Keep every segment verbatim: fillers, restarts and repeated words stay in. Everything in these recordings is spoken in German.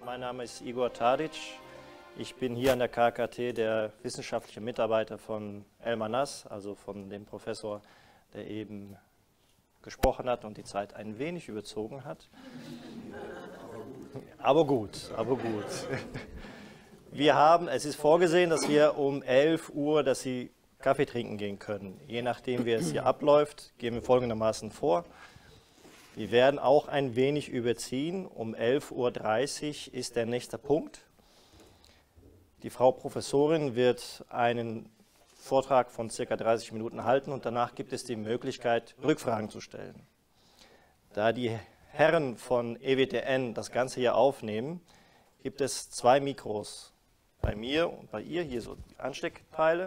Mein Name ist Igor Tadic. Ich bin hier an der K K T der wissenschaftliche Mitarbeiter von Elmar Nass, also von dem Professor, der eben gesprochen hat und die Zeit ein wenig überzogen hat. Aber gut, aber gut. Wir haben, es ist vorgesehen, dass wir um elf Uhr, dass Sie Kaffee trinken gehen können. Je nachdem, wie es hier abläuft, gehen wir folgendermaßen vor. Wir werden auch ein wenig überziehen. Um elf Uhr dreißig ist der nächste Punkt. Die Frau Professorin wird einen Vortrag von ca. dreißig Minuten halten und danach gibt es die Möglichkeit, Rückfragen zu stellen. Da die Herren von E W T N das Ganze hier aufnehmen, gibt es zwei Mikros. Bei mir und bei ihr, hier so die Ansteckteile.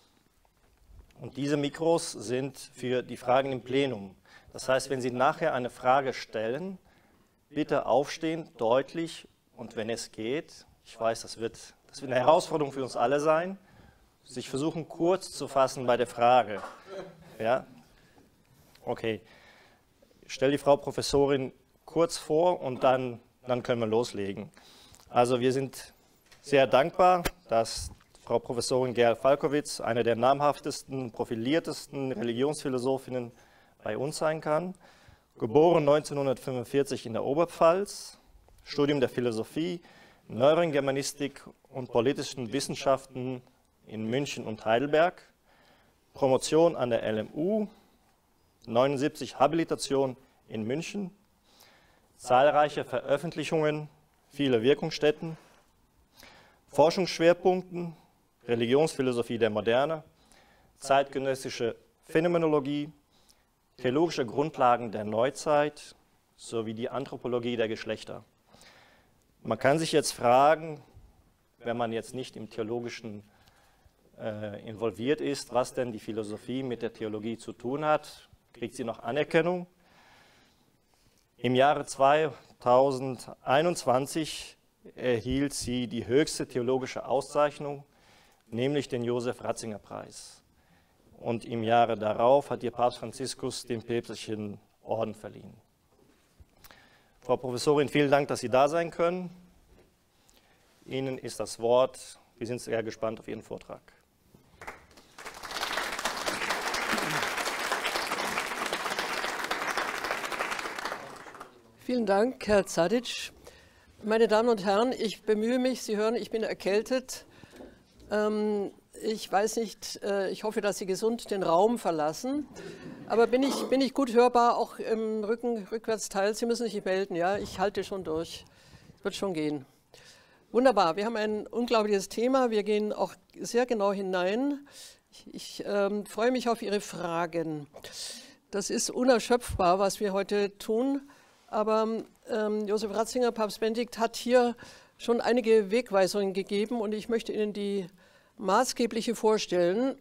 Und diese Mikros sind für die Fragen im Plenum. Das heißt, wenn Sie nachher eine Frage stellen, bitte aufstehen, deutlich und wenn es geht, ich weiß, das wird, das wird eine Herausforderung für uns alle sein, sich versuchen kurz zu fassen bei der Frage. Ja? Okay. Ich stelle die Frau Professorin kurz vor und dann, dann können wir loslegen. Also wir sind sehr dankbar, dass Frau Professorin Gerl Falkowitz, eine der namhaftesten, profiliertesten Religionsphilosophinnen bei uns sein kann. Geboren neunzehnhundertfünfundvierzig in der Oberpfalz, Studium der Philosophie, Neueren Germanistik und politischen Wissenschaften in München und Heidelberg, Promotion an der L M U, neunundsiebzig Habilitation in München, zahlreiche Veröffentlichungen, viele Wirkungsstätten, Forschungsschwerpunkten, Religionsphilosophie der Moderne, zeitgenössische Phänomenologie, theologische Grundlagen der Neuzeit sowie die Anthropologie der Geschlechter. Man kann sich jetzt fragen, wenn man jetzt nicht im Theologischen äh, involviert ist, was denn die Philosophie mit der Theologie zu tun hat. Kriegt sie noch Anerkennung? Im Jahre zweitausendeinundzwanzig erhielt sie die höchste theologische Auszeichnung, nämlich den Josef-Ratzinger-Preis. Und im Jahre darauf hat ihr Papst Franziskus den päpstlichen Orden verliehen. Frau Professorin, vielen Dank, dass Sie da sein können. Ihnen ist das Wort. Wir sind sehr gespannt auf Ihren Vortrag. Vielen Dank, Herr Tadic. Meine Damen und Herren, ich bemühe mich, Sie hören, ich bin erkältet. Ähm, ich weiß nicht, äh, ich hoffe, dass Sie gesund den Raum verlassen. Aber bin ich, bin ich gut hörbar, auch im Rücken, Rückwärtsteil? Sie müssen sich melden, ja? Ich halte schon durch. Wird schon gehen. Wunderbar, wir haben ein unglaubliches Thema. Wir gehen auch sehr genau hinein. Ich, ich ähm, freue mich auf Ihre Fragen. Das ist unerschöpfbar, was wir heute tun. Aber ähm, Josef Ratzinger, Papst Benedikt, hat hier schon einige Wegweisungen gegeben und ich möchte Ihnen die maßgebliche vorstellen.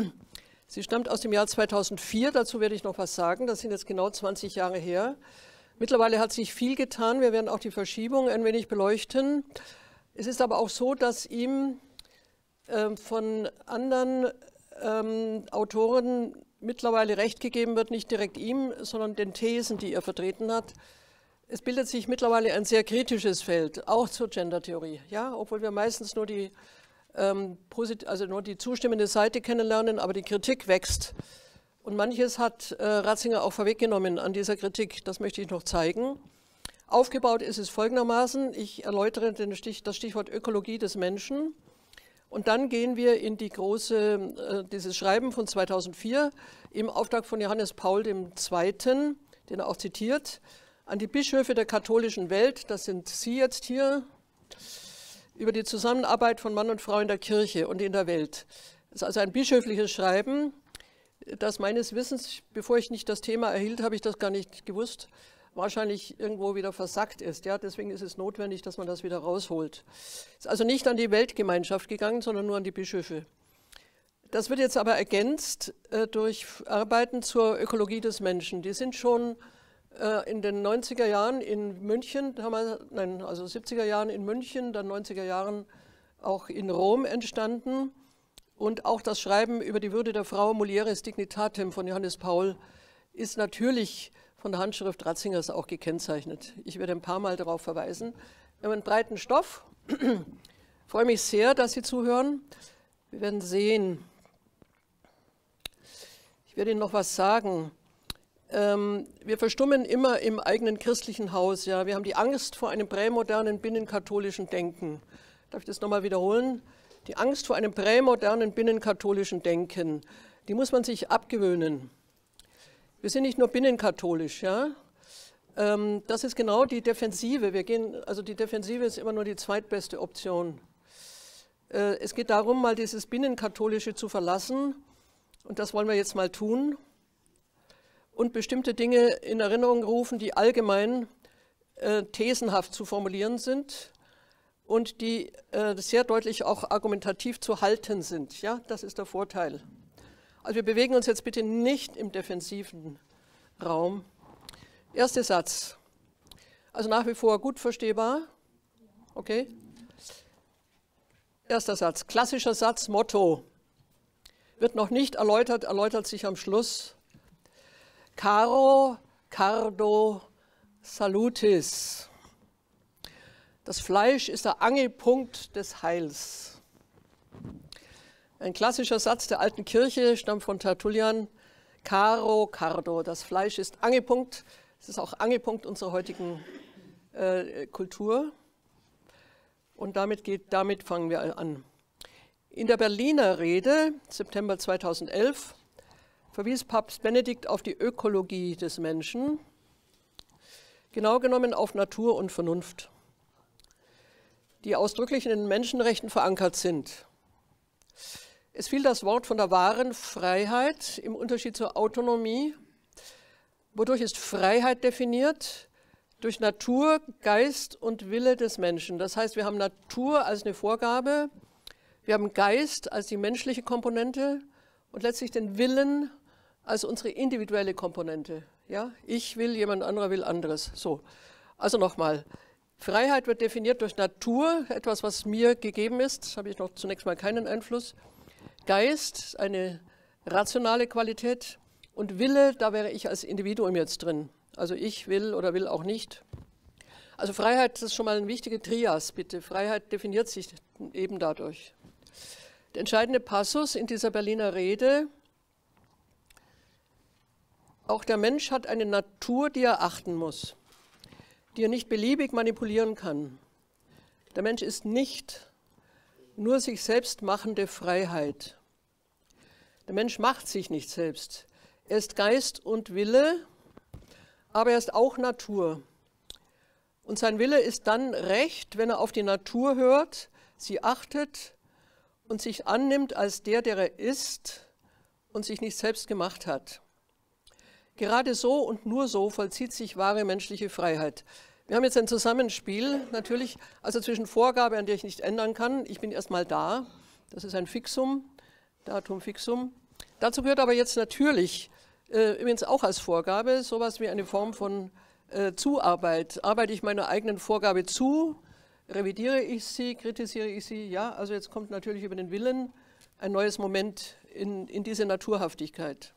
Sie stammt aus dem Jahr zweitausendvier, dazu werde ich noch was sagen. Das sind jetzt genau zwanzig Jahre her. Mittlerweile hat sich viel getan. Wir werden auch die Verschiebung ein wenig beleuchten. Es ist aber auch so, dass ihm äh, von anderen ähm, Autoren mittlerweile Recht gegeben wird, nicht direkt ihm, sondern den Thesen, die er vertreten hat. Es bildet sich mittlerweile ein sehr kritisches Feld, auch zur Gendertheorie, ja, obwohl wir meistens nur die, ähm, also nur die zustimmende Seite kennenlernen, aber die Kritik wächst. Und manches hat äh, Ratzinger auch vorweggenommen an dieser Kritik, das möchte ich noch zeigen. Aufgebaut ist es folgendermaßen, ich erläutere den Stich, das Stichwort Ökologie des Menschen. Und dann gehen wir in die große, äh, dieses Schreiben von zweitausendvier im Auftrag von Johannes Paul der Zweite., den er auch zitiert, an die Bischöfe der katholischen Welt, das sind Sie jetzt hier, über die Zusammenarbeit von Mann und Frau in der Kirche und in der Welt. Das ist also ein bischöfliches Schreiben, das meines Wissens, bevor ich nicht das Thema erhielt, habe ich das gar nicht gewusst, wahrscheinlich irgendwo wieder versackt ist. Ja, deswegen ist es notwendig, dass man das wieder rausholt. Es ist also nicht an die Weltgemeinschaft gegangen, sondern nur an die Bischöfe. Das wird jetzt aber ergänzt äh, durch Arbeiten zur Ökologie des Menschen. Die sind schon äh, in den neunziger Jahren in München, haben wir, nein, also siebziger Jahren in München, dann neunziger Jahren auch in Rom entstanden. Und auch das Schreiben über die Würde der Frau, Mulieris Dignitatem von Johannes Paul, ist natürlich von der Handschrift Ratzingers auch gekennzeichnet. Ich werde ein paar Mal darauf verweisen. Wir haben einen breiten Stoff. Ich freue mich sehr, dass Sie zuhören. Wir werden sehen. Ich werde Ihnen noch was sagen. Ähm, wir verstummen immer im eigenen christlichen Haus. Ja? Wir haben die Angst vor einem prämodernen binnenkatholischen Denken. Darf ich das nochmal wiederholen? Die Angst vor einem prämodernen binnenkatholischen Denken, die muss man sich abgewöhnen. Wir sind nicht nur binnenkatholisch, ja. Ähm, das ist genau die Defensive. Wir gehen, also die Defensive ist immer nur die zweitbeste Option. Äh, es geht darum, mal dieses Binnenkatholische zu verlassen, und das wollen wir jetzt mal tun, und bestimmte Dinge in Erinnerung rufen, die allgemein äh, thesenhaft zu formulieren sind und die äh, sehr deutlich auch argumentativ zu halten sind. Ja, das ist der Vorteil. Also wir bewegen uns jetzt bitte nicht im defensiven Raum. Erster Satz. Also nach wie vor gut verstehbar. Okay. Erster Satz. Klassischer Satz, Motto. Wird noch nicht erläutert, erläutert sich am Schluss. Caro, cardo, salutis. Das Fleisch ist der Angelpunkt des Heils. Ein klassischer Satz der alten Kirche stammt von Tertullian. Caro, cardo. Das Fleisch ist Angelpunkt. Es ist auch Angelpunkt unserer heutigen äh, Kultur. Und damit, geht, damit fangen wir an. In der Berliner Rede, September zweitausendelf, verwies Papst Benedikt auf die Ökologie des Menschen, genau genommen auf Natur und Vernunft, die ausdrücklich in den Menschenrechten verankert sind. Es fiel das Wort von der wahren Freiheit im Unterschied zur Autonomie. Wodurch ist Freiheit definiert? Durch Natur, Geist und Wille des Menschen. Das heißt, wir haben Natur als eine Vorgabe, wir haben Geist als die menschliche Komponente und letztlich den Willen als unsere individuelle Komponente. Ja? Ich will, jemand anderer will anderes. So. Also nochmal. Freiheit wird definiert durch Natur, etwas, was mir gegeben ist. Da habe ich noch zunächst mal keinen Einfluss. Geist, eine rationale Qualität, und Wille, da wäre ich als Individuum jetzt drin. Also ich will oder will auch nicht. Also Freiheit, das ist schon mal eine wichtige Trias, bitte. Freiheit definiert sich eben dadurch. Der entscheidende Passus in dieser Berliner Rede: Auch der Mensch hat eine Natur, die er achten muss, die er nicht beliebig manipulieren kann. Der Mensch ist nicht nur sich selbst machende Freiheit. Der Mensch macht sich nicht selbst. Er ist Geist und Wille, aber er ist auch Natur. Und sein Wille ist dann recht, wenn er auf die Natur hört, sie achtet und sich annimmt als der, der er ist und sich nicht selbst gemacht hat. Gerade so und nur so vollzieht sich wahre menschliche Freiheit. Wir haben jetzt ein Zusammenspiel, natürlich, also zwischen Vorgabe, an der ich nicht ändern kann. Ich bin erstmal da, das ist ein Fixum, Datum Fixum. Dazu gehört aber jetzt natürlich, äh, übrigens auch als Vorgabe, sowas wie eine Form von äh, Zuarbeit. Arbeite ich meiner eigenen Vorgabe zu, revidiere ich sie, kritisiere ich sie? Ja, also jetzt kommt natürlich über den Willen ein neues Moment in, in diese Naturhaftigkeit.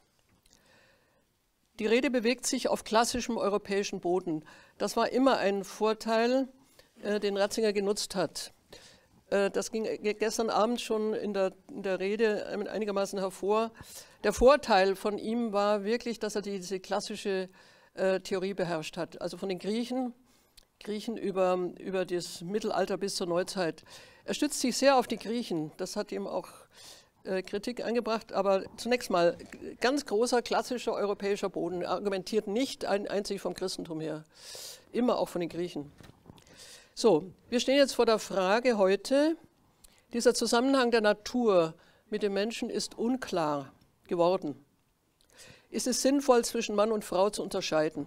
Die Rede bewegt sich auf klassischem europäischem Boden. Das war immer ein Vorteil, äh, den Ratzinger genutzt hat. Äh, das ging gestern Abend schon in der, in der Rede einigermaßen hervor. Der Vorteil von ihm war wirklich, dass er diese klassische äh, Theorie beherrscht hat. Also von den Griechen, Griechen über, über das Mittelalter bis zur Neuzeit. Er stützt sich sehr auf die Griechen. Das hat ihm auch äh, Kritik eingebracht. Aber zunächst mal, ganz großer klassischer europäischer Boden. Er argumentiert nicht ein, einzig vom Christentum her. Immer auch von den Griechen. So, wir stehen jetzt vor der Frage heute, dieser Zusammenhang der Natur mit dem Menschen ist unklar geworden. Ist es sinnvoll, zwischen Mann und Frau zu unterscheiden?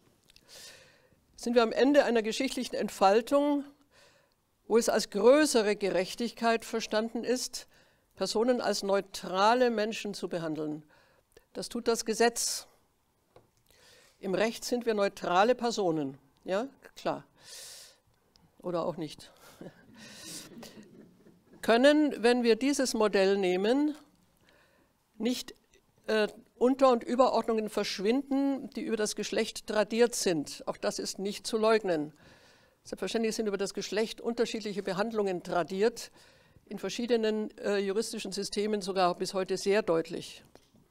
Sind wir am Ende einer geschichtlichen Entfaltung, wo es als größere Gerechtigkeit verstanden ist, Personen als neutrale Menschen zu behandeln? Das tut das Gesetz. Im Recht sind wir neutrale Personen, ja, klar. Oder auch nicht. Können, wenn wir dieses Modell nehmen, nicht äh, Unter- und Überordnungen verschwinden, die über das Geschlecht tradiert sind. Auch das ist nicht zu leugnen. Selbstverständlich sind über das Geschlecht unterschiedliche Behandlungen tradiert, in verschiedenen äh, juristischen Systemen sogar bis heute sehr deutlich.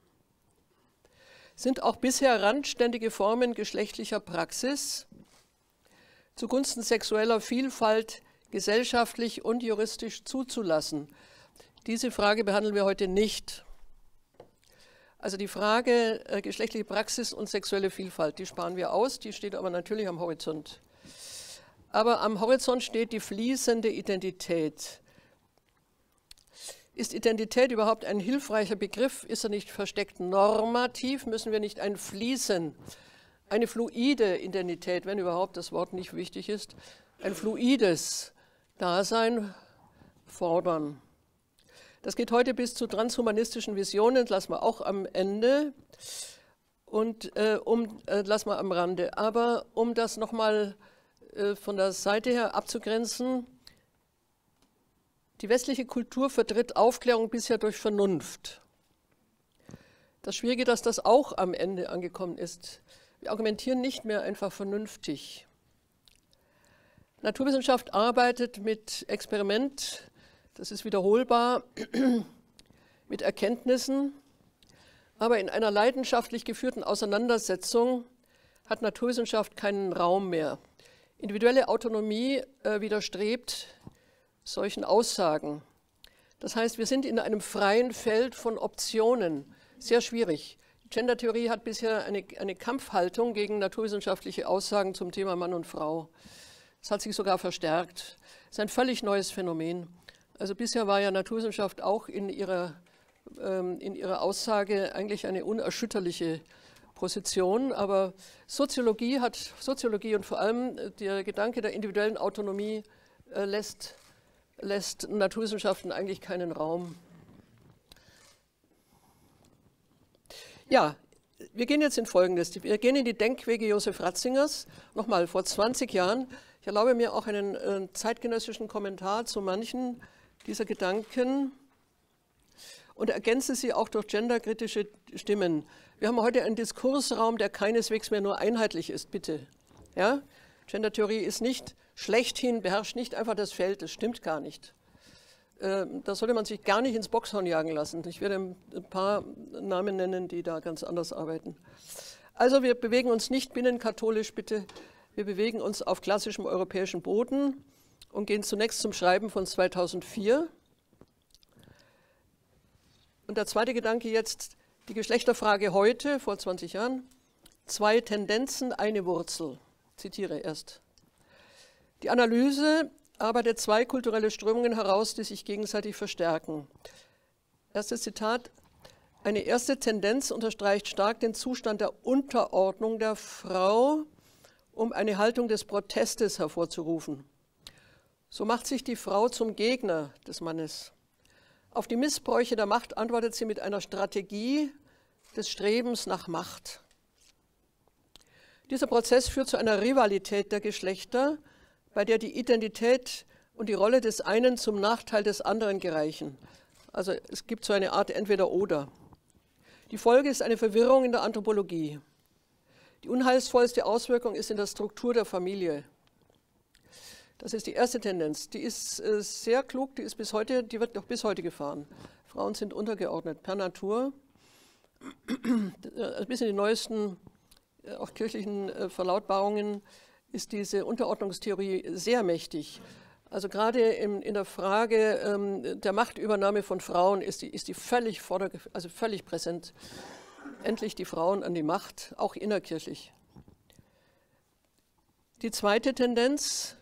Sind auch bisher randständige Formen geschlechtlicher Praxis zugunsten sexueller Vielfalt gesellschaftlich und juristisch zuzulassen? Diese Frage behandeln wir heute nicht. Also die Frage äh, geschlechtliche Praxis und sexuelle Vielfalt, die sparen wir aus, die steht aber natürlich am Horizont. Aber am Horizont steht die fließende Identität. Ist Identität überhaupt ein hilfreicher Begriff? Ist er nicht versteckt normativ? Müssen wir nicht ein Fließen, eine fluide Identität, wenn überhaupt das Wort nicht wichtig ist, ein fluides Dasein fordern? Das geht heute bis zu transhumanistischen Visionen, das lassen wir auch am Ende und äh, um, äh, lassen wir am Rande. Aber um das nochmal äh, von der Seite her abzugrenzen, die westliche Kultur vertritt Aufklärung bisher durch Vernunft. Das Schwierige, dass das auch am Ende angekommen ist. Wir argumentieren nicht mehr einfach vernünftig. Naturwissenschaft arbeitet mit Experiment, das ist wiederholbar, mit Erkenntnissen, aber in einer leidenschaftlich geführten Auseinandersetzung hat Naturwissenschaft keinen Raum mehr. Individuelle Autonomie äh, widerstrebt solchen Aussagen. Das heißt, wir sind in einem freien Feld von Optionen, sehr schwierig. Die Gendertheorie hat bisher eine, eine Kampfhaltung gegen naturwissenschaftliche Aussagen zum Thema Mann und Frau. Das hat sich sogar verstärkt. Das ist ein völlig neues Phänomen. Also bisher war ja Naturwissenschaft auch in ihrer, ähm, in ihrer Aussage eigentlich eine unerschütterliche Position, aber Soziologie hat, Soziologie und vor allem der Gedanke der individuellen Autonomie äh, lässt, lässt Naturwissenschaften eigentlich keinen Raum. Ja, wir gehen jetzt in Folgendes. Wir gehen in die Denkwege Josef Ratzingers, nochmal vor zwanzig Jahren. Ich erlaube mir auch einen äh, zeitgenössischen Kommentar zu manchen dieser Gedanken und ergänze sie auch durch genderkritische Stimmen. Wir haben heute einen Diskursraum, der keineswegs mehr nur einheitlich ist, bitte. Ja? Gendertheorie ist nicht schlechthin, beherrscht nicht einfach das Feld, das stimmt gar nicht. Äh, da sollte man sich gar nicht ins Boxhorn jagen lassen. Ich werde ein paar Namen nennen, die da ganz anders arbeiten. Also wir bewegen uns nicht binnenkatholisch, bitte. Wir bewegen uns auf klassischem europäischem Boden und gehen zunächst zum Schreiben von zweitausendvier. Und der zweite Gedanke jetzt, die Geschlechterfrage heute, vor zwanzig Jahren, zwei Tendenzen, eine Wurzel. Ich zitiere erst. Die Analyse arbeitet zwei kulturelle Strömungen heraus, die sich gegenseitig verstärken. Erstes Zitat, eine erste Tendenz unterstreicht stark den Zustand der Unterordnung der Frau, um eine Haltung des Protestes hervorzurufen. So macht sich die Frau zum Gegner des Mannes. Auf die Missbräuche der Macht antwortet sie mit einer Strategie des Strebens nach Macht. Dieser Prozess führt zu einer Rivalität der Geschlechter, bei der die Identität und die Rolle des einen zum Nachteil des anderen gereichen. Also es gibt so eine Art Entweder-Oder. Die Folge ist eine Verwirrung in der Anthropologie. Die unheilsvollste Auswirkung ist in der Struktur der Familie. Das ist die erste Tendenz. Die ist äh, sehr klug, die ist bis heute, die wird noch bis heute gefahren. Frauen sind untergeordnet per Natur. Ein bisschen die neuesten, äh, auch kirchlichen äh, Verlautbarungen ist diese Unterordnungstheorie sehr mächtig. Also gerade in, in der Frage ähm, der Machtübernahme von Frauen ist die, ist die völlig, vorder, also völlig präsent. Endlich die Frauen an die Macht, auch innerkirchlich. Die zweite Tendenz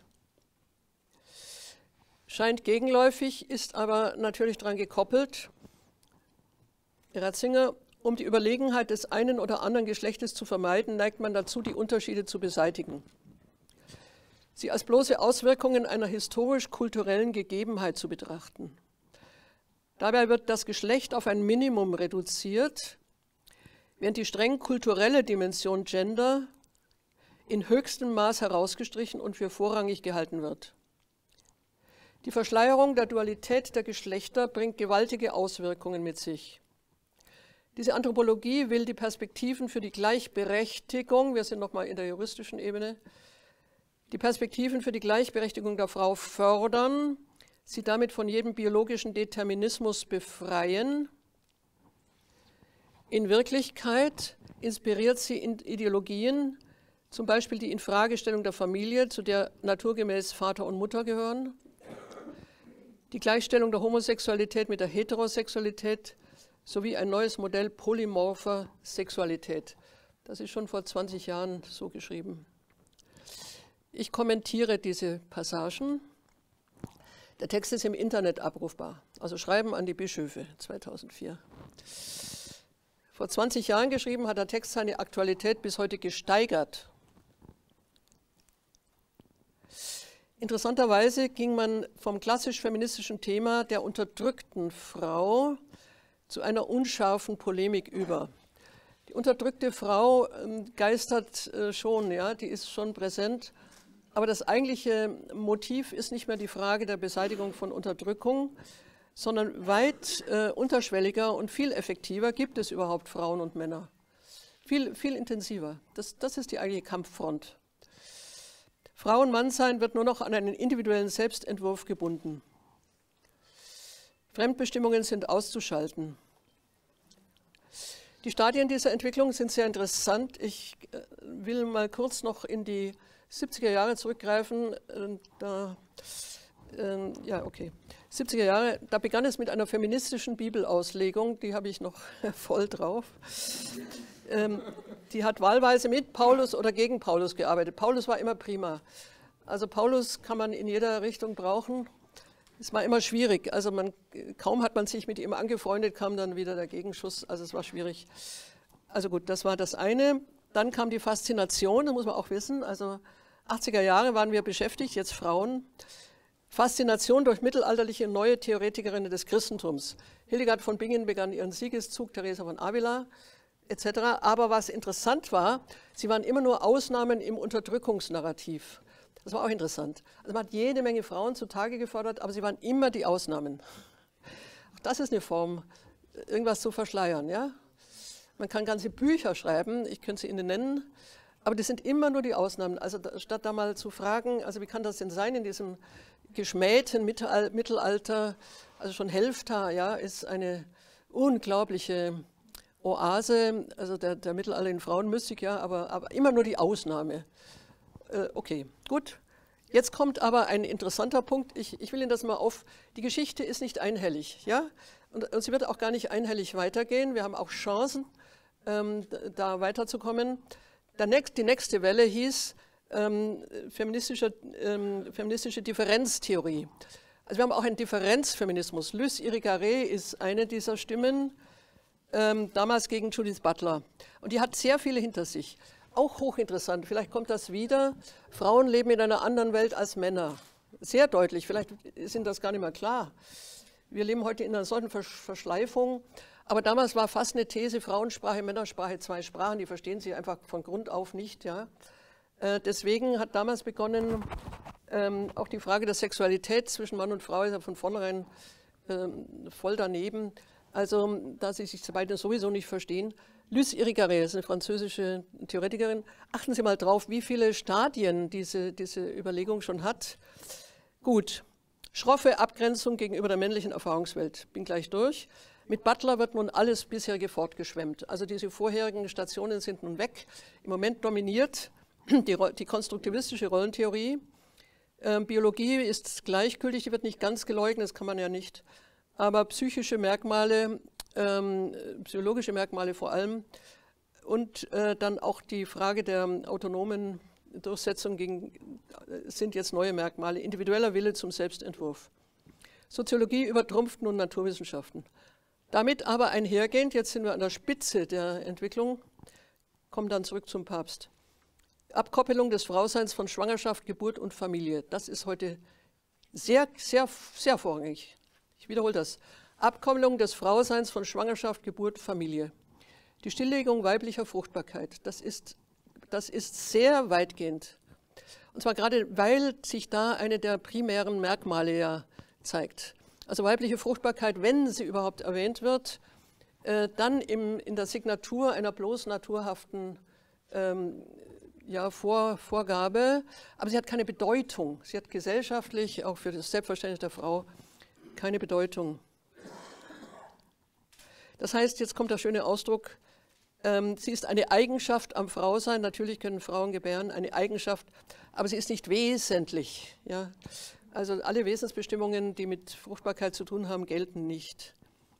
scheint gegenläufig, ist aber natürlich daran gekoppelt. Ratzinger, um die Überlegenheit des einen oder anderen Geschlechtes zu vermeiden, neigt man dazu, die Unterschiede zu beseitigen. Sie als bloße Auswirkungen einer historisch-kulturellen Gegebenheit zu betrachten. Dabei wird das Geschlecht auf ein Minimum reduziert, während die streng kulturelle Dimension Gender in höchstem Maß herausgestrichen und für vorrangig gehalten wird. Die Verschleierung der Dualität der Geschlechter bringt gewaltige Auswirkungen mit sich. Diese Anthropologie will die Perspektiven für die Gleichberechtigung, wir sind nochmal in der juristischen Ebene, die Perspektiven für die Gleichberechtigung der Frau fördern, sie damit von jedem biologischen Determinismus befreien. In Wirklichkeit inspiriert sie Ideologien, zum Beispiel die Infragestellung der Familie, zu der naturgemäß Vater und Mutter gehören, die Gleichstellung der Homosexualität mit der Heterosexualität sowie ein neues Modell polymorpher Sexualität. Das ist schon vor zwanzig Jahren so geschrieben. Ich kommentiere diese Passagen. Der Text ist im Internet abrufbar, also Schreiben an die Bischöfe zweitausendvier. Vor zwanzig Jahren geschrieben, hat der Text seine Aktualität bis heute gesteigert. Interessanterweise ging man vom klassisch-feministischen Thema der unterdrückten Frau zu einer unscharfen Polemik über. Die unterdrückte Frau äh, geistert äh, schon, ja, die ist schon präsent, aber das eigentliche Motiv ist nicht mehr die Frage der Beseitigung von Unterdrückung, sondern weit äh, unterschwelliger und viel effektiver gibt es überhaupt Frauen und Männer. Viel, viel intensiver. Das, das ist die eigentliche Kampffront. Frau und Mannsein wird nur noch an einen individuellen Selbstentwurf gebunden. Fremdbestimmungen sind auszuschalten. Die Stadien dieser Entwicklung sind sehr interessant. Ich äh, will mal kurz noch in die siebziger Jahre zurückgreifen. Äh, da, äh, ja, okay. siebziger Jahre, da begann es mit einer feministischen Bibelauslegung, die habe ich noch voll drauf. Ähm, die hat wahlweise mit Paulus oder gegen Paulus gearbeitet. Paulus war immer prima. Also Paulus kann man in jeder Richtung brauchen. Es war immer schwierig. Also man, kaum hat man sich mit ihm angefreundet, kam dann wieder der Gegenschuss. Also es war schwierig. Also gut, das war das eine. Dann kam die Faszination, das muss man auch wissen. Also achtziger Jahre waren wir beschäftigt, jetzt Frauen. Faszination durch mittelalterliche neue Theoretikerinnen des Christentums. Hildegard von Bingen begann ihren Siegeszug, Teresa von Avila et cetera. Aber was interessant war, sie waren immer nur Ausnahmen im Unterdrückungsnarrativ. Das war auch interessant. Also man hat jede Menge Frauen zutage gefördert, aber sie waren immer die Ausnahmen. Auch das ist eine Form, irgendwas zu verschleiern. Ja? Man kann ganze Bücher schreiben, ich könnte sie Ihnen nennen, aber das sind immer nur die Ausnahmen. Also da, statt da mal zu fragen, also wie kann das denn sein in diesem geschmähten Mittelalter, also schon Helfta, ja, ist eine unglaubliche Oase, also der, der mittelalterlichen Frauenmystik, ja, aber, aber immer nur die Ausnahme. Äh, okay, gut. Jetzt kommt aber ein interessanter Punkt. Ich, ich will Ihnen das mal auf. Die Geschichte ist nicht einhellig, ja, und, und sie wird auch gar nicht einhellig weitergehen. Wir haben auch Chancen, ähm, da weiterzukommen. Der nächst, die nächste Welle hieß ähm, feministische, ähm, feministische Differenztheorie. Also wir haben auch einen Differenzfeminismus. Luce Irigaray ist eine dieser Stimmen, ähm, damals gegen Judith Butler. Und die hat sehr viele hinter sich. Auch hochinteressant, vielleicht kommt das wieder. Frauen leben in einer anderen Welt als Männer. Sehr deutlich, vielleicht ist Ihnen das gar nicht mehr klar. Wir leben heute in einer solchen Verschleifung. Aber damals war fast eine These, Frauensprache, Männersprache, zwei Sprachen, die verstehen sie einfach von Grund auf nicht. Ja. Äh, deswegen hat damals begonnen, ähm, auch die Frage der Sexualität zwischen Mann und Frau ist ja von vornherein ähm, voll daneben. Also, da sie sich beide sowieso nicht verstehen. Luce Irigaray ist eine französische Theoretikerin. Achten Sie mal drauf, wie viele Stadien diese, diese Überlegung schon hat. Gut, schroffe Abgrenzung gegenüber der männlichen Erfahrungswelt. Bin gleich durch. Mit Butler wird nun alles bisherige fortgeschwemmt. Also diese vorherigen Stationen sind nun weg. Im Moment dominiert die, die konstruktivistische Rollentheorie. Ähm, Biologie ist gleichgültig, die wird nicht ganz geleugnet, das kann man ja nicht. Aber psychische Merkmale, ähm, psychologische Merkmale vor allem und äh, dann auch die Frage der autonomen Durchsetzung gegen, sind jetzt neue Merkmale, individueller Wille zum Selbstentwurf. Soziologie übertrumpft nun Naturwissenschaften. Damit aber einhergehend, jetzt sind wir an der Spitze der Entwicklung, kommen dann zurück zum Papst. Abkoppelung des Frauseins von Schwangerschaft, Geburt und Familie. Das ist heute sehr, sehr, sehr vorrangig. Ich wiederhole das. Abkoppelung des Frauseins von Schwangerschaft, Geburt, Familie. Die Stilllegung weiblicher Fruchtbarkeit. Das ist, das ist sehr weitgehend. Und zwar gerade, weil sich da eine der primären Merkmale ja zeigt. Also weibliche Fruchtbarkeit, wenn sie überhaupt erwähnt wird, äh, dann im, in der Signatur einer bloß naturhaften ähm, ja, Vor, Vorgabe, aber sie hat keine Bedeutung. Sie hat gesellschaftlich, auch für das Selbstverständnis der Frau, keine Bedeutung. Das heißt, jetzt kommt der schöne Ausdruck, ähm, sie ist eine Eigenschaft am Frausein. Natürlich können Frauen gebären, eine Eigenschaft, aber sie ist nicht wesentlich. Ja? Also alle Wesensbestimmungen, die mit Fruchtbarkeit zu tun haben, gelten nicht.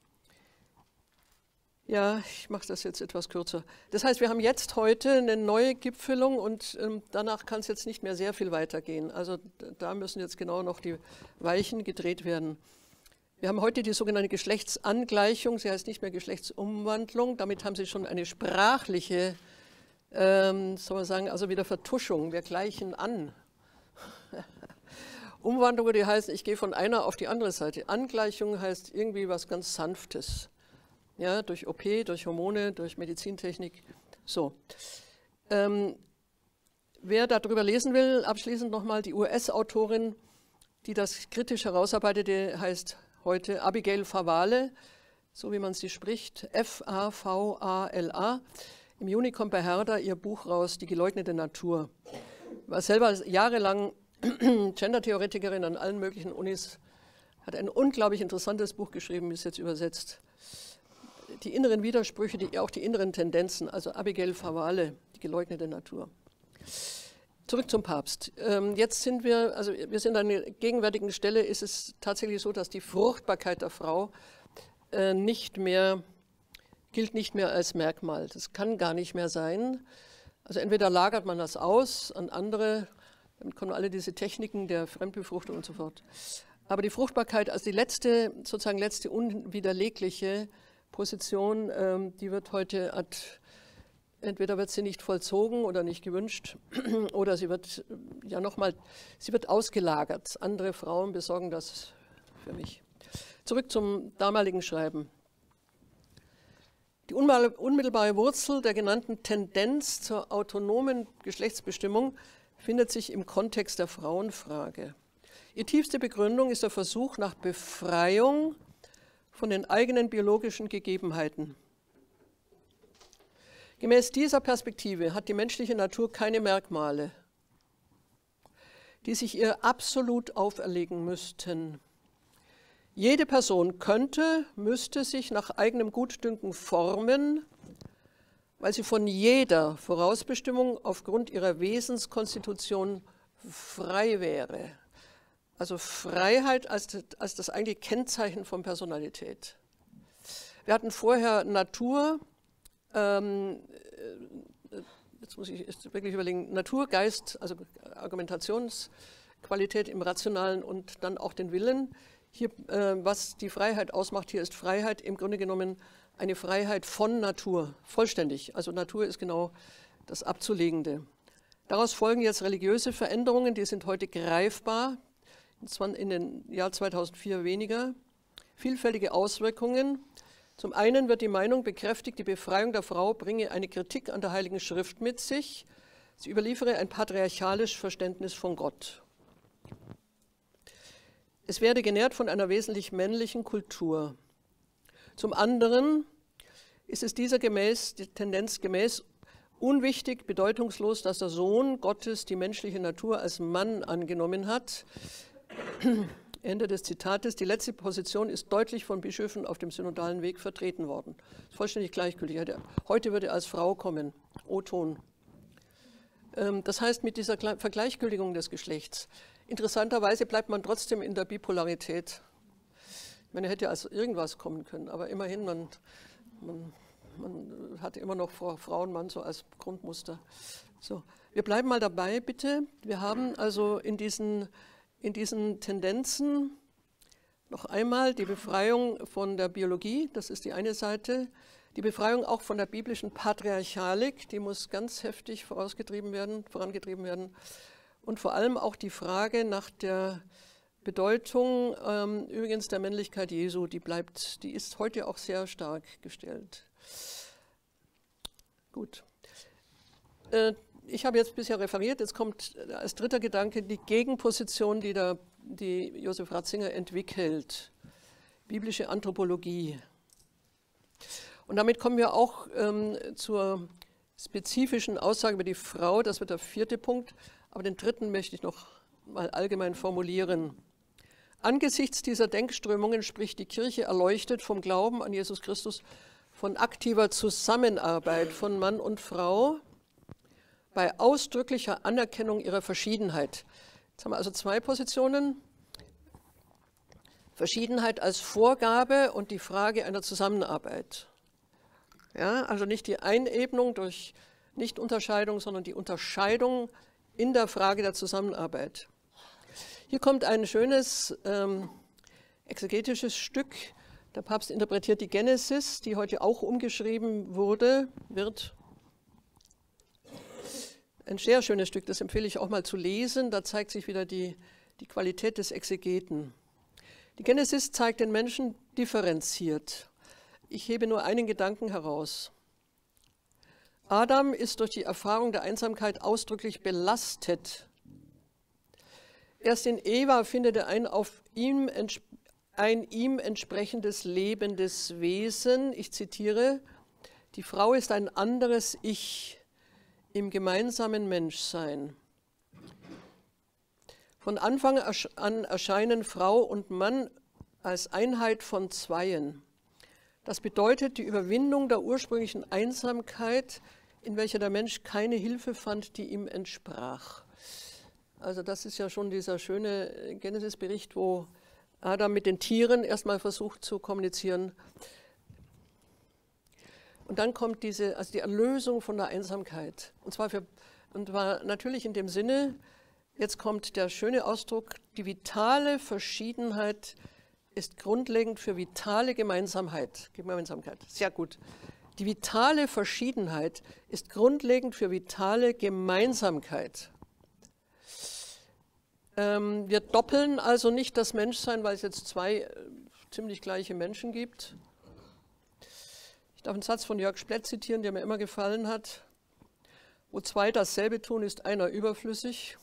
Ja, ich mache das jetzt etwas kürzer. Das heißt, wir haben jetzt heute eine neue Gipfelung und ähm, danach kann es jetzt nicht mehr sehr viel weitergehen. Also da müssen jetzt genau noch die Weichen gedreht werden. Wir haben heute die sogenannte Geschlechtsangleichung, sie heißt nicht mehr Geschlechtsumwandlung. Damit haben Sie schon eine sprachliche, ähm, soll man sagen, also wieder Vertuschung. Wir gleichen an. Umwandlung würde heißen, ich gehe von einer auf die andere Seite. Angleichung heißt irgendwie was ganz Sanftes. Ja, durch O P, durch Hormone, durch Medizintechnik. So. Ähm, wer darüber lesen will, abschließend nochmal die U S-Autorin, die das kritisch herausarbeitete, heißt heute Abigail Favale, so wie man sie spricht, F A V A L A. Im Juni kommt bei Herder ihr Buch raus, Die geleugnete Natur. War selber jahrelang Gender-Theoretikerin an allen möglichen Unis, hat ein unglaublich interessantes Buch geschrieben, ist jetzt übersetzt. Die inneren Widersprüche, die, auch die inneren Tendenzen, also Abigail Favale, Die geleugnete Natur. Zurück zum Papst. Ähm, jetzt sind wir, also wir sind an der gegenwärtigen Stelle, ist es tatsächlich so, dass die Fruchtbarkeit der Frau äh, nicht mehr, gilt nicht mehr als Merkmal. Das kann gar nicht mehr sein. Also entweder lagert man das aus an andere, dann kommen alle diese Techniken der Fremdbefruchtung und so fort. Aber die Fruchtbarkeit als die letzte, sozusagen letzte unwiderlegliche Position, ähm, die wird heute ad, entweder wird sie nicht vollzogen oder nicht gewünscht, oder sie wird ja nochmal, sie wird ausgelagert. Andere Frauen besorgen das für mich. Zurück zum damaligen Schreiben. Die unmittelbare Wurzel der genannten Tendenz zur autonomen Geschlechtsbestimmung findet sich im Kontext der Frauenfrage. Ihre tiefste Begründung ist der Versuch nach Befreiung von den eigenen biologischen Gegebenheiten. Gemäß dieser Perspektive hat die menschliche Natur keine Merkmale, die sich ihr absolut auferlegen müssten. Jede Person könnte, müsste sich nach eigenem Gutdünken formen, weil sie von jeder Vorausbestimmung aufgrund ihrer Wesenskonstitution frei wäre. Also Freiheit als, als das eigentliche Kennzeichen von Personalität. Wir hatten vorher Natur, ähm, jetzt muss ich jetzt wirklich überlegen, Natur, Geist, also Argumentationsqualität im Rationalen und dann auch den Willen. Hier, äh, was die Freiheit ausmacht, hier ist Freiheit im Grunde genommen eine Freiheit von Natur, vollständig. Also Natur ist genau das Abzulegende. Daraus folgen jetzt religiöse Veränderungen, die sind heute greifbar, in den Jahr zweitausendvier weniger. Vielfältige Auswirkungen. Zum einen wird die Meinung bekräftigt, die Befreiung der Frau bringe eine Kritik an der Heiligen Schrift mit sich. Sie überliefere ein patriarchalisches Verständnis von Gott. Es werde genährt von einer wesentlich männlichen Kultur. Zum anderen ist es dieser gemäß, die Tendenz gemäß unwichtig, bedeutungslos, dass der Sohn Gottes die menschliche Natur als Mann angenommen hat. Ende des Zitates. Die letzte Position ist deutlich von Bischöfen auf dem synodalen Weg vertreten worden. Vollständig gleichgültig. Heute würde er als Frau kommen. O-Ton. Das heißt, mit dieser Vergleichgültigung des Geschlechts, interessanterweise bleibt man trotzdem in der Bipolarität. Ich meine, hätte als irgendwas kommen können, aber immerhin, man, man, man hat immer noch Frau und Mann so als Grundmuster. So, wir bleiben mal dabei, bitte. Wir haben also in diesen, in diesen Tendenzen noch einmal die Befreiung von der Biologie, das ist die eine Seite, die Befreiung auch von der biblischen Patriarchalik, die muss ganz heftig vorausgetrieben werden, vorangetrieben werden. Und vor allem auch die Frage nach der Bedeutung ähm, übrigens der Männlichkeit Jesu, die bleibt, die ist heute auch sehr stark gestellt. Gut. Äh, ich habe jetzt bisher referiert, jetzt kommt als dritter Gedanke die Gegenposition, die, der, die Josef Ratzinger entwickelt. Biblische Anthropologie. Und damit kommen wir auch ähm, zur spezifischen Aussage über die Frau. Das wird der vierte Punkt. Aber den dritten möchte ich noch mal allgemein formulieren. Angesichts dieser Denkströmungen spricht die Kirche erleuchtet vom Glauben an Jesus Christus von aktiver Zusammenarbeit von Mann und Frau bei ausdrücklicher Anerkennung ihrer Verschiedenheit. Jetzt haben wir also zwei Positionen. Verschiedenheit als Vorgabe und die Frage einer Zusammenarbeit. Ja, also nicht die Einebnung durch Nichtunterscheidung, sondern die Unterscheidung in der Frage der Zusammenarbeit. Hier kommt ein schönes ähm, exegetisches Stück. Der Papst interpretiert die Genesis, die heute auch umgeschrieben wurde, wird. Ein sehr schönes Stück, das empfehle ich auch mal zu lesen. Da zeigt sich wieder die, die Qualität des Exegeten. Die Genesis zeigt den Menschen differenziert. Ich hebe nur einen Gedanken heraus. Adam ist durch die Erfahrung der Einsamkeit ausdrücklich belastet. Erst in Eva findet er ein auf ihm, ein ihm entsprechendes lebendes Wesen. Ich zitiere, die Frau ist ein anderes Ich im gemeinsamen Menschsein. Von Anfang an erscheinen Frau und Mann als Einheit von Zweien. Das bedeutet die Überwindung der ursprünglichen Einsamkeit, in welcher der Mensch keine Hilfe fand, die ihm entsprach. Also das ist ja schon dieser schöne Genesis-Bericht, wo Adam mit den Tieren erstmal versucht zu kommunizieren. Und dann kommt diese, also die Erlösung von der Einsamkeit. Und zwar, für, und zwar natürlich in dem Sinne, jetzt kommt der schöne Ausdruck, die vitale Verschiedenheit ist grundlegend für vitale Gemeinsamkeit. Gemeinsamkeit. Sehr gut. Die vitale Verschiedenheit ist grundlegend für vitale Gemeinsamkeit. Ähm, wir doppeln also nicht das Menschsein, weil es jetzt zwei äh, ziemlich gleiche Menschen gibt. Ich darf einen Satz von Jörg Splett zitieren, der mir immer gefallen hat. Wo zwei dasselbe tun, ist einer überflüssig.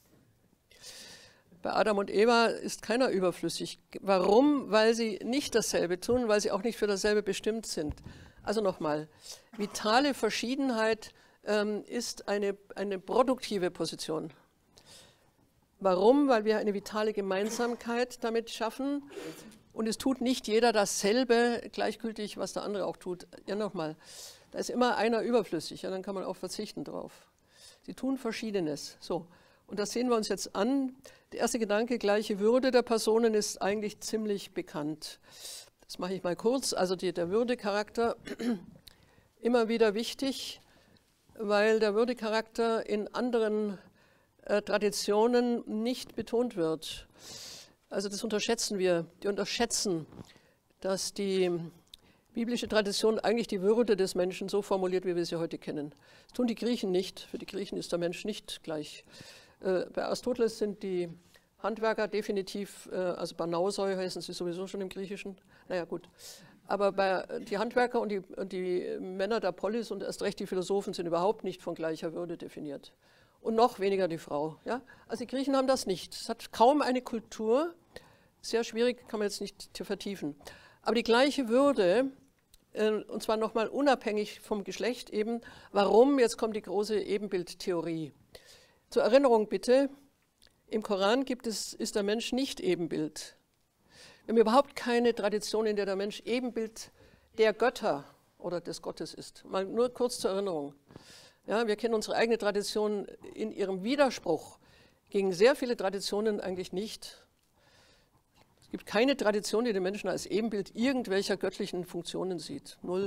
Bei Adam und Eva ist keiner überflüssig. Warum? Weil sie nicht dasselbe tun, weil sie auch nicht für dasselbe bestimmt sind. Also nochmal, vitale Verschiedenheit ähm, ist eine, eine produktive Position. Warum? Weil wir eine vitale Gemeinsamkeit damit schaffen. Und es tut nicht jeder dasselbe, gleichgültig, was der andere auch tut. Ja, nochmal, da ist immer einer überflüssig, ja, dann kann man auch verzichten drauf. Sie tun Verschiedenes. So. Und das sehen wir uns jetzt an. Der erste Gedanke, gleiche Würde der Personen, ist eigentlich ziemlich bekannt. Das mache ich mal kurz. Also die, der Würdecharakter, immer wieder wichtig, weil der Würdecharakter in anderen äh, Traditionen nicht betont wird. Also das unterschätzen wir. Die unterschätzen, dass die biblische Tradition eigentlich die Würde des Menschen so formuliert, wie wir sie heute kennen. Das tun die Griechen nicht. Für die Griechen ist der Mensch nicht gleich. Bei Aristoteles sind die Handwerker definitiv, also Banausoi heißen sie sowieso schon im Griechischen, naja gut, aber bei, die Handwerker und die, und die Männer der Polis und erst recht die Philosophen sind überhaupt nicht von gleicher Würde definiert. Und noch weniger die Frau. Ja? Also die Griechen haben das nicht. Es hat kaum eine Kultur, sehr schwierig, kann man jetzt nicht vertiefen. Aber die gleiche Würde, und zwar nochmal unabhängig vom Geschlecht eben, warum, jetzt kommt die große Ebenbildtheorie. Zur Erinnerung bitte, im Koran gibt es, ist der Mensch nicht Ebenbild. Wir haben überhaupt keine Tradition, in der der Mensch Ebenbild der Götter oder des Gottes ist. Mal nur kurz zur Erinnerung. Ja, wir kennen unsere eigene Tradition in ihrem Widerspruch gegen sehr viele Traditionen eigentlich nicht. Es gibt keine Tradition, die den Menschen als Ebenbild irgendwelcher göttlichen Funktionen sieht. Null.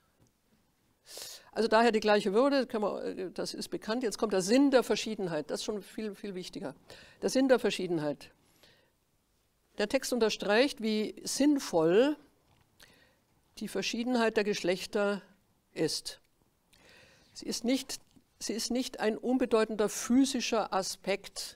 Also daher die gleiche Würde, kann man, das ist bekannt. Jetzt kommt der Sinn der Verschiedenheit, das ist schon viel, viel wichtiger. Der Sinn der Verschiedenheit. Der Text unterstreicht, wie sinnvoll die Verschiedenheit der Geschlechter ist. Sie ist nicht, sie ist nicht ein unbedeutender physischer Aspekt.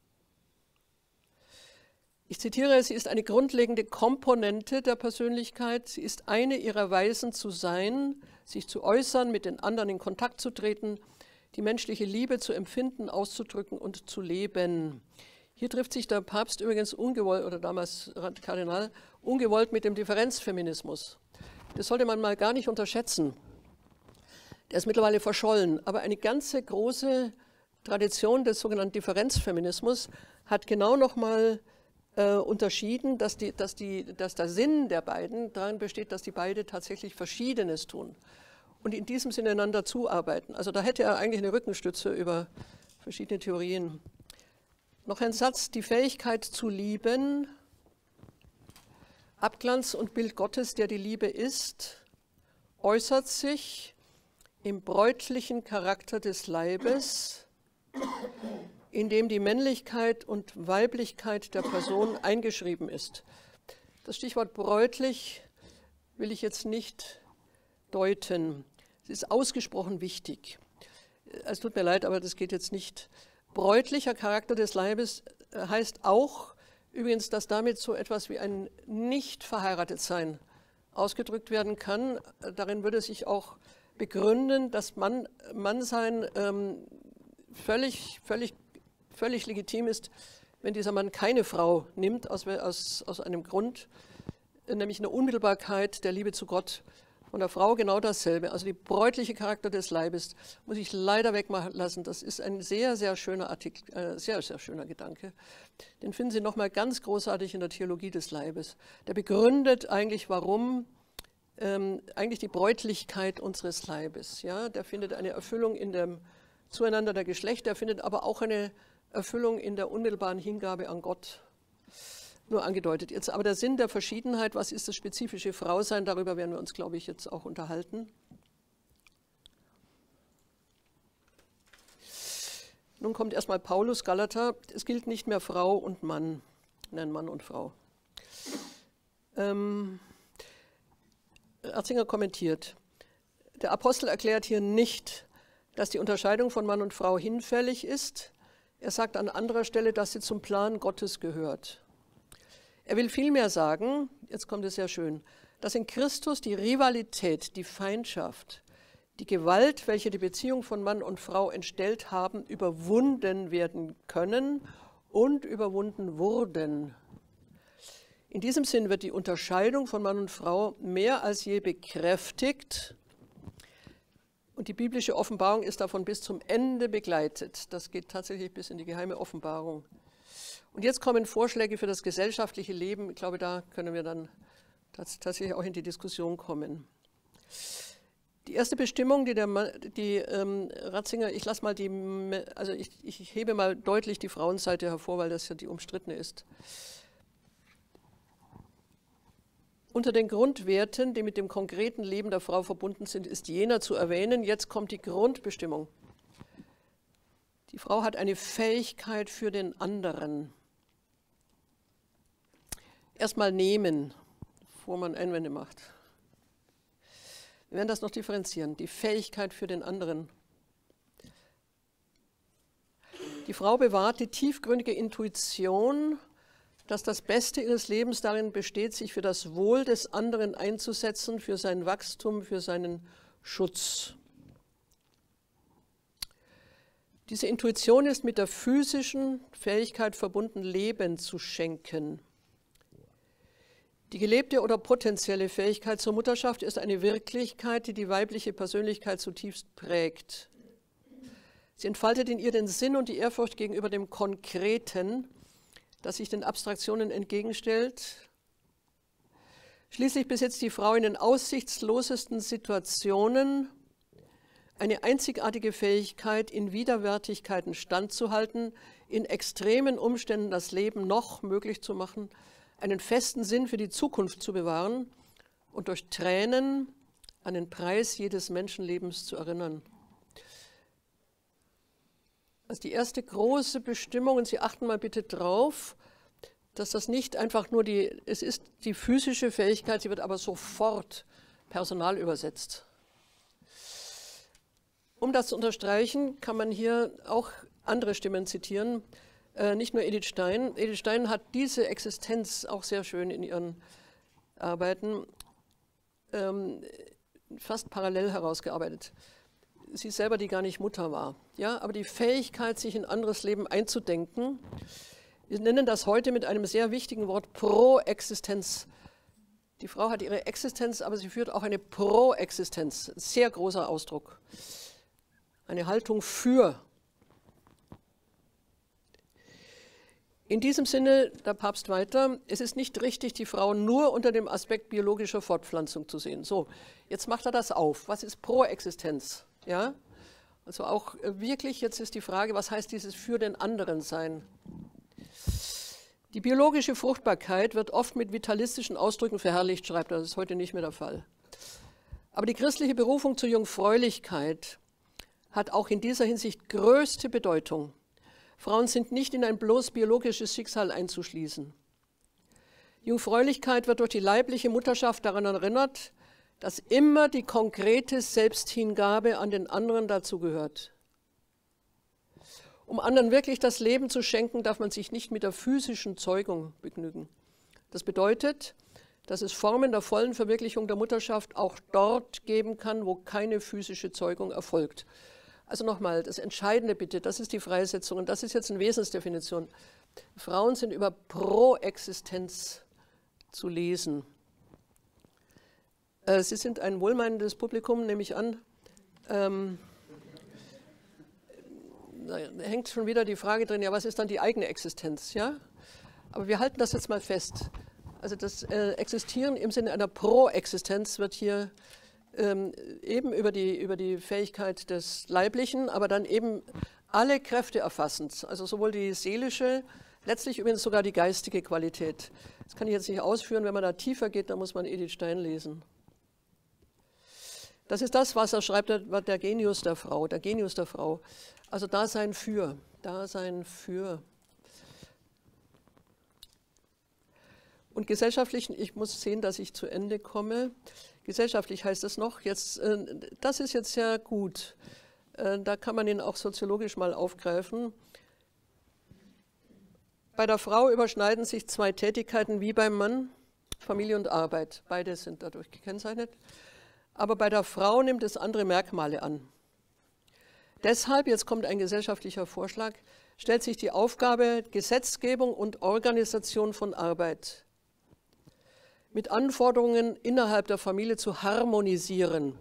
Ich zitiere, sie ist eine grundlegende Komponente der Persönlichkeit. Sie ist eine ihrer Weisen zu sein, sich zu äußern, mit den anderen in Kontakt zu treten, die menschliche Liebe zu empfinden, auszudrücken und zu leben. Hier trifft sich der Papst übrigens ungewollt, oder damals Kardinal, ungewollt mit dem Differenzfeminismus. das sollte man mal gar nicht unterschätzen. Der ist mittlerweile verschollen, aber eine ganze große Tradition des sogenannten Differenzfeminismus hat genau nochmal äh, unterschieden, dass, die, dass, die, dass der Sinn der beiden darin besteht, dass die beide tatsächlich Verschiedenes tun und in diesem Sinne einander zuarbeiten. Also da hätte er eigentlich eine Rückenstütze über verschiedene Theorien. Noch ein Satz: Die Fähigkeit zu lieben, Abglanz und Bild Gottes, der die Liebe ist, äußert sich im bräutlichen Charakter des Leibes, in dem die Männlichkeit und Weiblichkeit der Person eingeschrieben ist. Das Stichwort bräutlich will ich jetzt nicht deuten. Es ist ausgesprochen wichtig. Es tut mir leid, aber das geht jetzt nicht. Bräutlicher Charakter des Leibes heißt auch übrigens, dass damit so etwas wie ein Nicht-Verheiratet-Sein ausgedrückt werden kann. Darin würde sich auch begründen, dass Mann, Mannsein ähm, völlig, völlig, völlig legitim ist, wenn dieser Mann keine Frau nimmt, aus, aus, aus einem Grund, nämlich eine Unmittelbarkeit der Liebe zu Gott. Von der Frau genau dasselbe. Also der bräutliche Charakter des Leibes muss ich leider wegmachen lassen. Das ist ein sehr, sehr schöner Artikel, äh, sehr, sehr schöner Gedanke. Den finden Sie nochmal ganz großartig in der Theologie des Leibes. Der begründet eigentlich, warum ähm, eigentlich die Bräutlichkeit unseres Leibes. Ja? Der findet eine Erfüllung in dem Zueinander der Geschlechter, der findet aber auch eine Erfüllung in der unmittelbaren Hingabe an Gott. Nur angedeutet. Jetzt aber der Sinn der Verschiedenheit, was ist das spezifische Frausein, darüber werden wir uns, glaube ich, jetzt auch unterhalten. Nun kommt erstmal Paulus, Galater. Es gilt nicht mehr Frau und Mann, nein, Mann und Frau. Ähm, Ratzinger kommentiert, der Apostel erklärt hier nicht, dass die Unterscheidung von Mann und Frau hinfällig ist. Er sagt an anderer Stelle, dass sie zum Plan Gottes gehört. Er will vielmehr sagen, jetzt kommt es sehr schön, dass in Christus die Rivalität, die Feindschaft, die Gewalt, welche die Beziehung von Mann und Frau entstellt haben, überwunden werden können und überwunden wurden. In diesem Sinn wird die Unterscheidung von Mann und Frau mehr als je bekräftigt und die biblische Offenbarung ist davon bis zum Ende begleitet. Das geht tatsächlich bis in die geheime Offenbarung. Und jetzt kommen Vorschläge für das gesellschaftliche Leben. Ich glaube, da können wir dann tatsächlich auch in die Diskussion kommen. Die erste Bestimmung, die, der, die ähm, Ratzinger, ich lasse mal die, also ich, ich hebe mal deutlich die Frauenseite hervor, weil das ja die umstrittene ist. Unter den Grundwerten, die mit dem konkreten Leben der Frau verbunden sind, ist jener zu erwähnen. Jetzt kommt die Grundbestimmung. Die Frau hat eine Fähigkeit für den anderen. Erstmal nehmen, bevor man Einwände macht. Wir werden das noch differenzieren. Die Fähigkeit für den anderen. Die Frau bewahrt die tiefgründige Intuition, dass das Beste ihres Lebens darin besteht, sich für das Wohl des anderen einzusetzen, für sein Wachstum, für seinen Schutz. Diese Intuition ist mit der physischen Fähigkeit verbunden, Leben zu schenken. Die gelebte oder potenzielle Fähigkeit zur Mutterschaft ist eine Wirklichkeit, die die weibliche Persönlichkeit zutiefst prägt. Sie entfaltet in ihr den Sinn und die Ehrfurcht gegenüber dem Konkreten, das sich den Abstraktionen entgegenstellt. Schließlich besitzt die Frau in den aussichtslosesten Situationen eine einzigartige Fähigkeit, in Widerwärtigkeiten standzuhalten, in extremen Umständen das Leben noch möglich zu machen, einen festen Sinn für die Zukunft zu bewahren und durch Tränen an den Preis jedes Menschenlebens zu erinnern. Also die erste große Bestimmung, und Sie achten mal bitte drauf, dass das nicht einfach nur die, es ist die physische Fähigkeit, sie wird aber sofort personal übersetzt. Um das zu unterstreichen, kann man hier auch andere Stimmen zitieren, äh, nicht nur Edith Stein. Edith Stein hat diese Existenz auch sehr schön in ihren Arbeiten ähm, fast parallel herausgearbeitet. Sie selber, die gar nicht Mutter war. Ja, aber die Fähigkeit, sich in anderes Leben einzudenken, wir nennen das heute mit einem sehr wichtigen Wort Proexistenz, Die Frau hat ihre Existenz, aber sie führt auch eine Pro-Existenz, sehr großer Ausdruck. Eine Haltung für. In diesem Sinne, der Papst weiter, es ist nicht richtig, die Frau nur unter dem Aspekt biologischer Fortpflanzung zu sehen. So, jetzt macht er das auf. Was ist Pro-Existenz? Ja? Also auch wirklich, jetzt ist die Frage, was heißt dieses für den anderen sein? Die biologische Fruchtbarkeit wird oft mit vitalistischen Ausdrücken verherrlicht, schreibt er, das ist heute nicht mehr der Fall. Aber die christliche Berufung zur Jungfräulichkeit hat auch in dieser Hinsicht größte Bedeutung. Frauen sind nicht in ein bloß biologisches Schicksal einzuschließen. Jungfräulichkeit wird durch die leibliche Mutterschaft daran erinnert, dass immer die konkrete Selbsthingabe an den anderen dazugehört. Um anderen wirklich das Leben zu schenken, darf man sich nicht mit der physischen Zeugung begnügen. Das bedeutet, dass es Formen der vollen Verwirklichung der Mutterschaft auch dort geben kann, wo keine physische Zeugung erfolgt. Also nochmal, das Entscheidende bitte, das ist die Freisetzung und das ist jetzt eine Wesensdefinition. Frauen sind über Pro-Existenz zu lesen. Äh, Sie sind ein wohlmeinendes Publikum, nehme ich an. Ähm, da hängt schon wieder die Frage drin, ja, was ist dann die eigene Existenz? Ja? Aber wir halten das jetzt mal fest. Also das äh, Existieren im Sinne einer Pro-Existenz wird hier ähm, eben über die, über die Fähigkeit des Leiblichen, aber dann eben alle Kräfte erfassend, also sowohl die seelische, letztlich übrigens sogar die geistige Qualität. Das kann ich jetzt nicht ausführen, wenn man da tiefer geht, dann muss man Edith Stein lesen. Das ist das, was er schreibt, der, der Genius der Frau, der Genius der Frau. Also Dasein für, Dasein für. Und gesellschaftlich, ich muss sehen, dass ich zu Ende komme. Gesellschaftlich heißt es noch, jetzt, das ist jetzt sehr gut. Da kann man ihn auch soziologisch mal aufgreifen. Bei der Frau überschneiden sich zwei Tätigkeiten wie beim Mann, Familie und Arbeit. Beide sind dadurch gekennzeichnet. Aber bei der Frau nimmt es andere Merkmale an. Deshalb, jetzt kommt ein gesellschaftlicher Vorschlag, stellt sich die Aufgabe Gesetzgebung und Organisation von Arbeit mit Anforderungen innerhalb der Familie zu harmonisieren.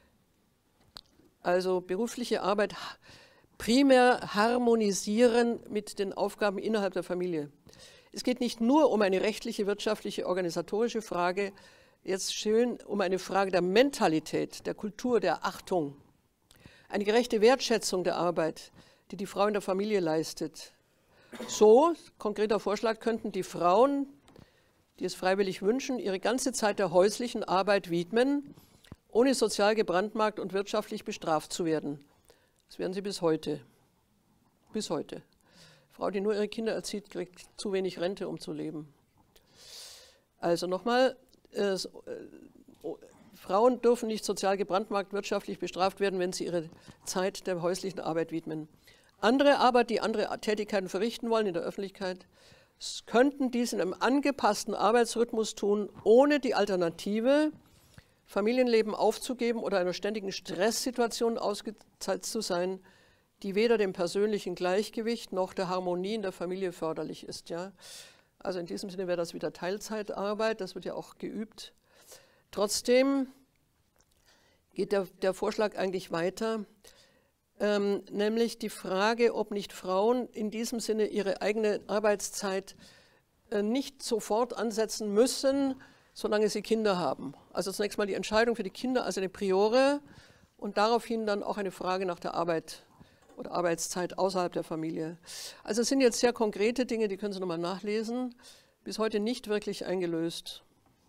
Also berufliche Arbeit primär harmonisieren mit den Aufgaben innerhalb der Familie. Es geht nicht nur um eine rechtliche, wirtschaftliche, organisatorische Frage, jetzt schön um eine Frage der Mentalität, der Kultur, der Achtung. Eine gerechte Wertschätzung der Arbeit, die die Frau in der Familie leistet. So, konkreter Vorschlag, könnten die Frauen, die es freiwillig wünschen, ihre ganze Zeit der häuslichen Arbeit widmen, ohne sozial gebrandmarkt und wirtschaftlich bestraft zu werden. Das werden sie bis heute. Bis heute. Frau, die nur ihre Kinder erzieht, kriegt zu wenig Rente, um zu leben. Also nochmal, äh, äh, Frauen dürfen nicht sozial gebrandmarkt, wirtschaftlich bestraft werden, wenn sie ihre Zeit der häuslichen Arbeit widmen. Andere Arbeit, die andere Tätigkeiten verrichten wollen in der Öffentlichkeit, könnten dies in einem angepassten Arbeitsrhythmus tun, ohne die Alternative, Familienleben aufzugeben oder einer ständigen Stresssituation ausgesetzt zu sein, die weder dem persönlichen Gleichgewicht noch der Harmonie in der Familie förderlich ist. Ja? Also in diesem Sinne wäre das wieder Teilzeitarbeit, das wird ja auch geübt. Trotzdem geht der, der Vorschlag eigentlich weiter, ähm, nämlich die Frage, ob nicht Frauen in diesem Sinne ihre eigene Arbeitszeit äh, nicht sofort ansetzen müssen, solange sie Kinder haben. Also zunächst mal die Entscheidung für die Kinder als eine Priore und daraufhin dann auch eine Frage nach der Arbeit oder Arbeitszeit außerhalb der Familie. Also es sind jetzt sehr konkrete Dinge, die können Sie nochmal nachlesen, bis heute nicht wirklich eingelöst.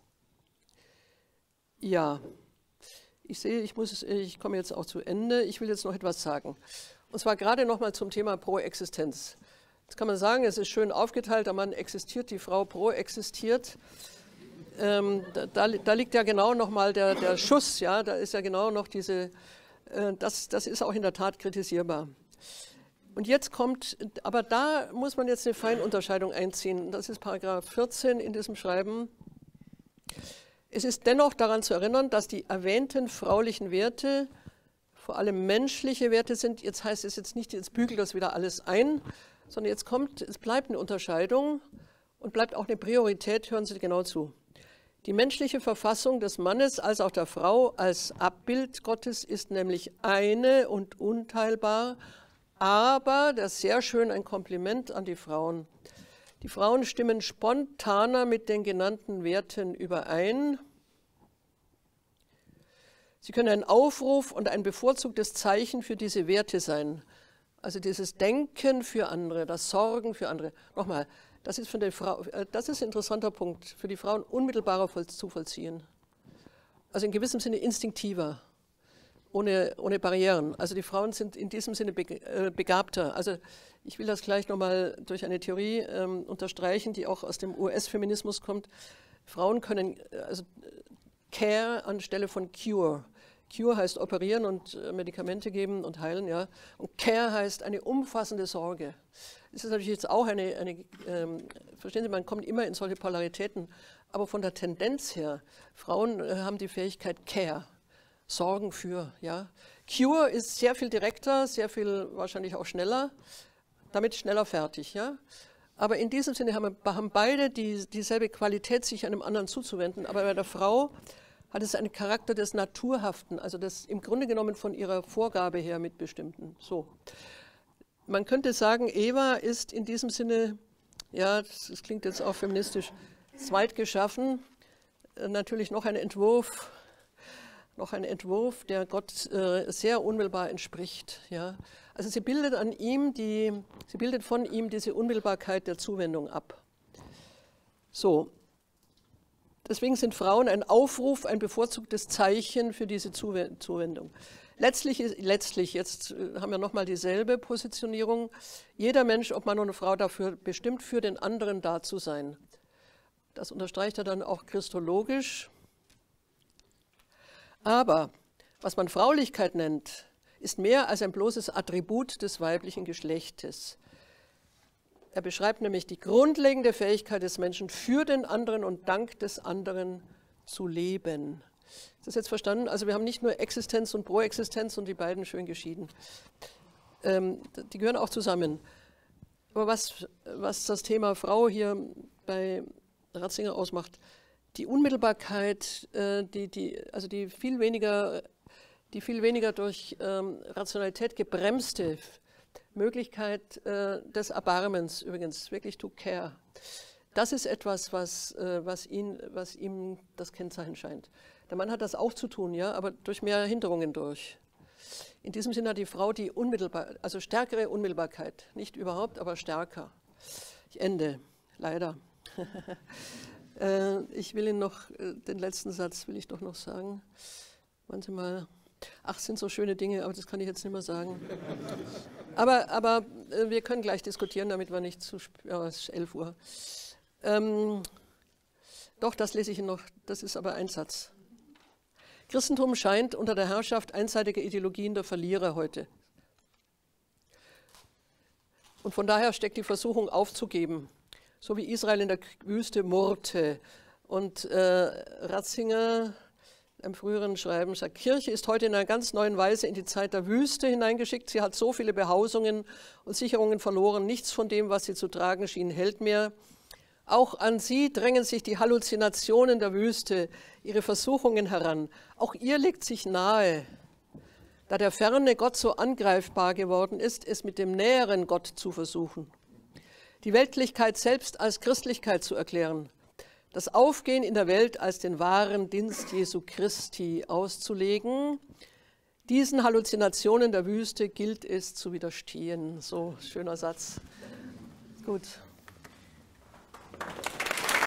Ja, ich sehe, ich, muss, ich komme jetzt auch zu Ende. Ich will jetzt noch etwas sagen. Und zwar gerade nochmal zum Thema Pro-Existenz. Jetzt kann man sagen, es ist schön aufgeteilt, der Mann existiert, die Frau pro-existiert. Ähm, da, da liegt ja genau nochmal der, der Schuss, ja, da ist ja genau noch diese, äh, das, das ist auch in der Tat kritisierbar. Und jetzt kommt, aber da muss man jetzt eine Feinunterscheidung einziehen. Das ist Paragraph vierzehn in diesem Schreiben. Es ist dennoch daran zu erinnern, dass die erwähnten fraulichen Werte vor allem menschliche Werte sind. Jetzt heißt es jetzt nicht, jetzt bügelt das wieder alles ein, sondern jetzt kommt, es bleibt eine Unterscheidung und bleibt auch eine Priorität, hören Sie genau zu. Die menschliche Verfassung des Mannes als auch der Frau als Abbild Gottes ist nämlich eine und unteilbar, aber, das ist sehr schön ein Kompliment an die Frauen, die Frauen stimmen spontaner mit den genannten Werten überein. Sie können ein Aufruf und ein bevorzugtes Zeichen für diese Werte sein. Also dieses Denken für andere, das Sorgen für andere. Nochmal, das ist, für die Frau, das ist ein interessanter Punkt, für die Frauen unmittelbarer zu vollziehen. Also in gewissem Sinne instinktiver, ohne, ohne Barrieren. Also die Frauen sind in diesem Sinne begabter. Also ich will das gleich nochmal durch eine Theorie ähm, unterstreichen, die auch aus dem U S-Feminismus kommt. Frauen können, also Care anstelle von Cure. Cure heißt operieren und äh, Medikamente geben und heilen, ja. Und Care heißt eine umfassende Sorge. Das ist natürlich jetzt auch eine, eine ähm, verstehen Sie, man kommt immer in solche Polaritäten, aber von der Tendenz her, Frauen äh, haben die Fähigkeit Care, Sorgen für, ja. Cure ist sehr viel direkter, sehr viel wahrscheinlich auch schneller, damit schneller fertig, ja. Aber in diesem Sinne haben, haben beide die, dieselbe Qualität, sich einem anderen zuzuwenden, aber bei der Frau hat es einen Charakter des Naturhaften, also des im Grunde genommen von ihrer Vorgabe her mitbestimmten. So. Man könnte sagen, Eva ist in diesem Sinne, ja, das, das klingt jetzt auch feministisch, zweitgeschaffen, äh, natürlich noch ein Entwurf, noch ein Entwurf, der Gott äh, sehr unmittelbar entspricht. Ja. Also sie bildet an ihm die, sie bildet von ihm diese Unmittelbarkeit der Zuwendung ab. So. Deswegen sind Frauen ein Aufruf, ein bevorzugtes Zeichen für diese Zuwendung. Letztlich, ist, letztlich jetzt haben wir nochmal dieselbe Positionierung, jeder Mensch, ob Mann oder Frau, dafür bestimmt, für den anderen da zu sein. Das unterstreicht er dann auch christologisch. Aber was man Fraulichkeit nennt, ist mehr als ein bloßes Attribut des weiblichen Geschlechtes. Er beschreibt nämlich die grundlegende Fähigkeit des Menschen, für den anderen und dank des anderen zu leben. Ist das jetzt verstanden? Also wir haben nicht nur Existenz und Proexistenz und die beiden schön geschieden. Ähm, die gehören auch zusammen. Aber was, was das Thema Frau hier bei Ratzinger ausmacht, die Unmittelbarkeit, äh, die, die, also die viel weniger, die viel weniger durch ähm, Rationalität gebremste Möglichkeit äh, des Erbarmens, übrigens, wirklich to care. Das ist etwas, was, äh, was, ihn, was ihm das Kennzeichen scheint. Der Mann hat das auch zu tun, ja, aber durch mehr Hinderungen durch. In diesem Sinne hat die Frau die unmittelbar, also stärkere Unmittelbarkeit. Nicht überhaupt, aber stärker. Ich ende, leider. äh, ich will Ihnen noch, äh, den letzten Satz will ich doch noch sagen. Warten Sie mal. Ach, sind so schöne Dinge, aber das kann ich jetzt nicht mehr sagen. Aber, aber äh, wir können gleich diskutieren, damit wir nicht zu spät, ja, es ist elf Uhr. Ähm, doch, das lese ich Ihnen noch, das ist aber ein Satz. Christentum scheint unter der Herrschaft einseitiger Ideologien der Verlierer heute. Und von daher steckt die Versuchung aufzugeben, so wie Israel in der Wüste murrte. Und äh, Ratzinger im früheren Schreiben sagt, Kirche ist heute in einer ganz neuen Weise in die Zeit der Wüste hineingeschickt. Sie hat so viele Behausungen und Sicherungen verloren. Nichts von dem, was sie zu tragen schien, hält mehr. Auch an sie drängen sich die Halluzinationen der Wüste, ihre Versuchungen heran. Auch ihr liegt sich nahe, da der ferne Gott so angreifbar geworden ist, es mit dem näheren Gott zu versuchen. Die Weltlichkeit selbst als Christlichkeit zu erklären. Das Aufgehen in der Welt als den wahren Dienst Jesu Christi auszulegen. Diesen Halluzinationen der Wüste gilt es zu widerstehen. So, schöner Satz. Gut.